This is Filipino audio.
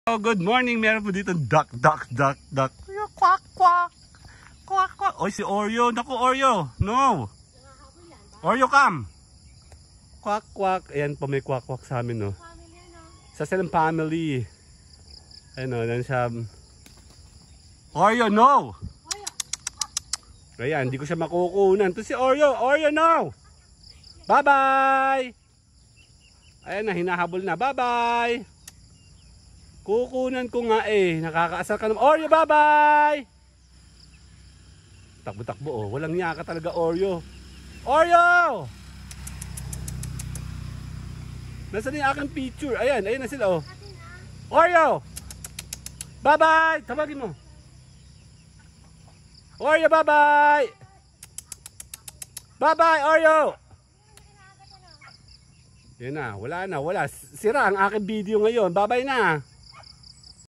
Oh, good morning. Meron po dito duck. Quack, quack. Quack, quack. Oy, si Oreo. Naku, Oreo. No. Oreo, come. Quack, quack. Ayan po, may quack, quack sa amin, no. Sa silang family. Ano, yan siya. Oreo, no. Ayan, hindi ko siya makukunan. Ito si Oreo. Oreo, no. Bye-bye. Ayan na, hinahabol na. Bye-bye. Kukunan ko nga eh. Nakakaasar ka naman. Oreo, bye-bye! Takbo-takbo oh. Walang niya ka talaga, Oreo. Oreo! Nasaan yung aking picture? Ayan, ayan na sila oh. Oreo! Bye-bye! Tawagin mo. Oreo, bye-bye! Bye-bye, Oreo! Yan na, wala na, wala. Sira ang aking video ngayon. Bye-bye na.